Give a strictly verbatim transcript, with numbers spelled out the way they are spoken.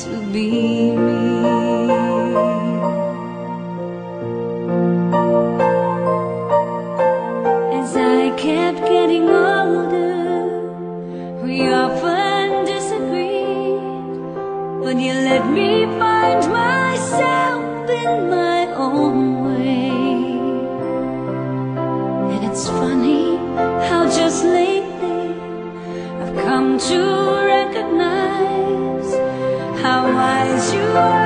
to be me. As I kept getting older, we often disagreed, but you let me find myself in my own way. And it's funny how just lately I've come to recognize how wise you are.